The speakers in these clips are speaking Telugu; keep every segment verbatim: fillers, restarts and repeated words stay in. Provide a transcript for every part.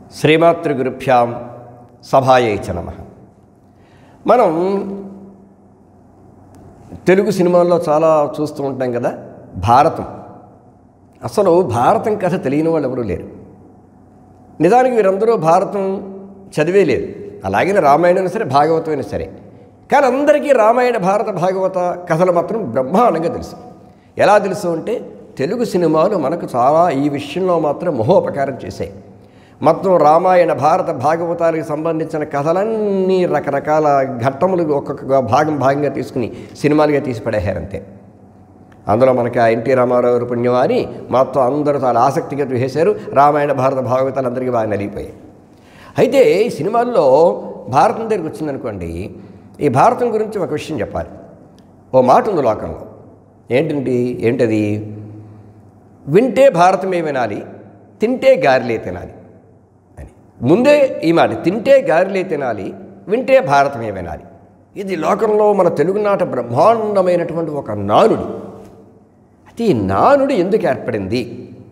శ్రీమాతృగురుభ్యాం సభాయై నమః. మనం తెలుగు సినిమాల్లో చాలా చూస్తూ ఉంటాం కదా. భారతం, అసలు భారతం కథ తెలియని వాళ్ళు ఎవరూ లేరు. నిజానికి వీరందరూ భారతం చదివే లేదు. అలాగే రామాయణం సరే, భాగవతమైనా సరే. కానీ అందరికీ రామాయణ, భారత, భాగవత కథలు మాత్రం బ్రహ్మాండంగా తెలుసు. ఎలా తెలుసు అంటే తెలుగు సినిమాలు మనకు చాలా ఈ విషయంలో మాత్రం మహోపకారం చేశాయి. మొత్తం రామాయణ, భారత, భాగవతాలకు సంబంధించిన కథలన్నీ రకరకాల ఘట్టములు ఒక్కొక్క భాగం భాగంగా తీసుకుని సినిమాలుగా తీసి పడేశారంతే. అందులో మనకి ఆ ఎన్టీ రామారావు పుణ్యం అని మొత్తం అందరూ చాలా ఆసక్తిగా చూసేశారు. రామాయణ, భారత, భాగవతాలు అందరికీ బాగా నలిగిపోయాయి. అయితే ఈ సినిమాల్లో భారతం దగ్గరికి వచ్చిందనుకోండి, ఈ భారతం గురించి ఒక విషయం చెప్పాలి. ఓ మాట ఉంది లోకంలో. ఏంటండి ఏంటది? వింటే భారతమే వినాలి, తింటే గారెలే తినాలి అని. ముందే ఈ మాట, తింటే గారెలే తినాలి, వింటే భారతమే వినాలి. ఇది లోకంలో మన తెలుగునాట బ్రహ్మాండమైనటువంటి ఒక నానుడి. అయితే ఈ నానుడి ఎందుకు ఏర్పడింది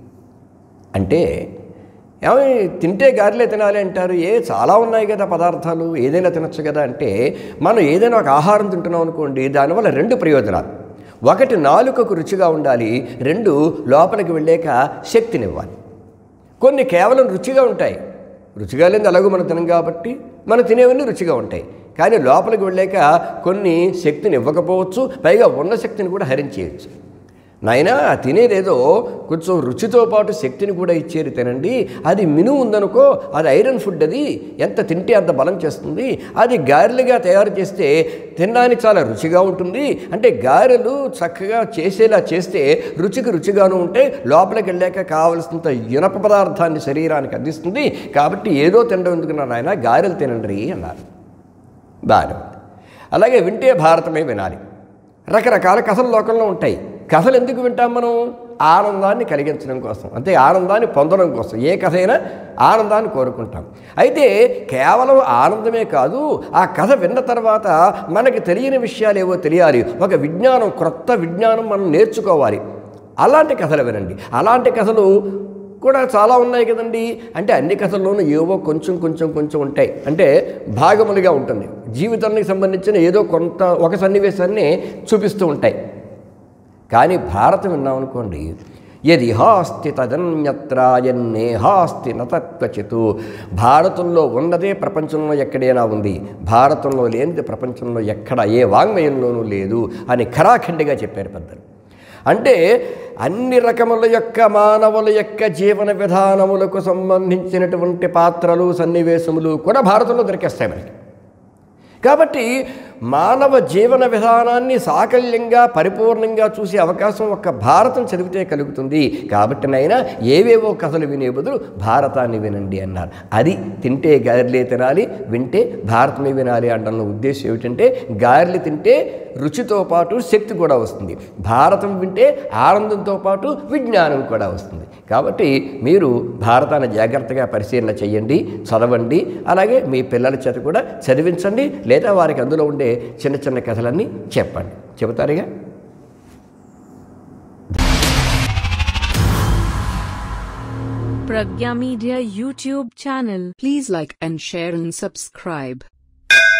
అంటే, ఏమో తింటే గారెలే తినాలి అంటారు. ఏ చాలా ఉన్నాయి కదా పదార్థాలు, ఏదైనా తినచ్చు కదా అంటే, మనం ఏదైనా ఒక ఆహారం తింటున్నాం అనుకోండి, దానివల్ల రెండు ప్రయోజనాలు. ఒకటి, నాలుకకు రుచిగా ఉండాలి. రెండు, లోపలికి వెళ్ళాక శక్తినివ్వాలి. కొన్ని కేవలం రుచిగా ఉంటాయి. రుచిగా లేని అలాగూ మనం తినం కాబట్టి మనం తినేవన్నీ రుచిగా ఉంటాయి. కానీ లోపలికి వెళ్ళాక కొన్ని శక్తిని ఇవ్వకపోవచ్చు, పైగా ఉన్న శక్తిని కూడా హరించేయచ్చు. నాయనా తినేదేదో కొంచెం రుచితో పాటు శక్తిని కూడా ఇచ్చేది తినండి. అది మినుము ఉందనుకో, అది ఐరన్ ఫుడ్, అది ఎంత తింటే అంత బలం చేస్తుంది. అది గారెలుగా తయారు చేస్తే తినడానికి చాలా రుచిగా ఉంటుంది. అంటే గారెలు చక్కగా చేసేలా చేస్తే రుచికి రుచిగాను ఉంటే లోపలికి వెళ్ళాక కావలసినంత ఇనప పదార్థాన్ని శరీరానికి అందిస్తుంది. కాబట్టి ఏదో తినడం ఎందుకున్నారు ఆయన, గారెలు తినండి అన్నారు. బాగా అలాగే వింటే భారతమే వినాలి. రకరకాల కథలు లోకంలో ఉంటాయి. కథలు ఎందుకు వింటాం మనం? ఆనందాన్ని కలిగించడం కోసం, అంతే, ఆనందాన్ని పొందడం కోసం. ఏ కథ అయినా ఆనందాన్ని కోరుకుంటాం. అయితే కేవలం ఆనందమే కాదు, ఆ కథ విన్న తర్వాత మనకి తెలియని విషయాలు ఏవో తెలియాలి. ఒక విజ్ఞానం, క్రొత్త విజ్ఞానం మనం నేర్చుకోవాలి. అలాంటి కథలు వినండి. అలాంటి కథలు కూడా చాలా ఉన్నాయి కదండి. అంటే అన్ని కథల్లోనూ ఏవో కొంచెం కొంచెం కొంచెం ఉంటాయి. అంటే భాగములుగా ఉంటుంది. జీవితానికి సంబంధించిన ఏదో కొంత ఒక సన్నివేశాన్ని చూపిస్తూ ఉంటాయి. కానీ భారతం విన్నామనుకోండి, యది హాస్తి తదన్యత్ర యన్నేహాస్తి నతత్వచితు. భారతంలో ఉన్నదే ప్రపంచంలో ఎక్కడైనా ఉంది, భారతంలో లేనిది ప్రపంచంలో ఎక్కడ ఏ వాంగ్మయంలోనూ లేదు అని ఖరాఖండిగా చెప్పారు పెద్దలు. అంటే అన్ని రకముల యొక్క మానవుల యొక్క జీవన విధానములకు సంబంధించినటువంటి పాత్రలు, సన్నివేశములు కూడా భారతంలో దొరికేస్తాయి మనకి. కాబట్టి మానవ జీవన విధానాన్ని సాకల్యంగా, పరిపూర్ణంగా చూసే అవకాశం ఒక్క భారతం చదివితే కలుగుతుంది. కాబట్టి నైనా ఏవేవో కథలు వినే బదులు భారతాన్ని వినండి అన్నారు. అది తింటే గారెలే తినాలి, వింటే భారతమే వినాలి అనడంలో ఉద్దేశం ఏమిటంటే, గారెలు తింటే రుచితో పాటు శక్తి కూడా వస్తుంది, భారతం వింటే ఆనందంతో పాటు విజ్ఞానం కూడా వస్తుంది. కాబట్టి మీరు భారతాన్ని జాగ్రత్తగా పరిశీలన చేయండి, చదవండి. అలాగే మీ పిల్లల చేత కూడా చదివించండి, లేదా వారికి అందులో ఉండే చిన్న చిన్న కథలన్నీ చెప్పండి. చెబుతారుగా. Pragya Media YouTube channel. Please like and share and subscribe.